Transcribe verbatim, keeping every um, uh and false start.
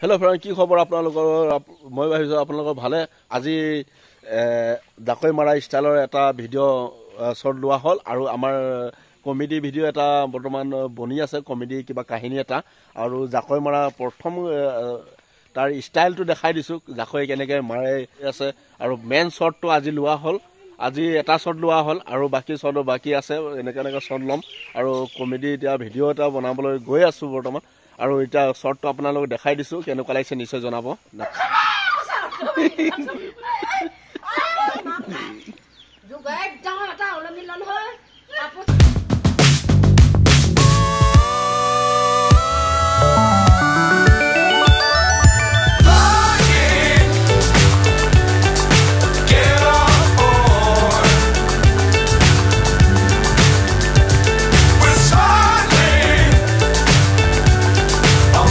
Hello' friend, কি খবৰ আপোনালোকৰ? মই ভাবিছোঁ আপোনালোকৰ ভালে। আজি জাকৈ মাৰা ষ্টাইলৰ এটা ভিডিঅ' শ্বৰ্ট লোৱা হ'ল আৰু আমাৰ কমেডি ভিডিঅ' এটা বৰ্তমান বনি আছে, কমেডি কিবা কাহিনী এটা। আৰু জাকৈ মৰা প্ৰথম তাৰ ষ্টাইলটো দেখাই দিছোঁ, জাকৈ কেনেকৈ মাৰে আছে। আৰু মেইন শ্বৰ্টটো আজি লোৱা হ'ল, আজি এটা শ্বৰ্ট লোৱা হ'ল আৰু বাকী শ্বৰ্ট বাকী আছে। এনেকৈ এনেকৈ শ্বৰ্ট ল'ম আৰু কমেডি এতিয়া ভিডিঅ' এটা বনাবলৈ গৈ আছোঁ বৰ্তমান। আৰু এতিয়া শ্বৰ্টটো আপোনালোকক দেখাই দিছোঁ, কেনেকুৱা লাগিছে নিশ্চয় জনাব।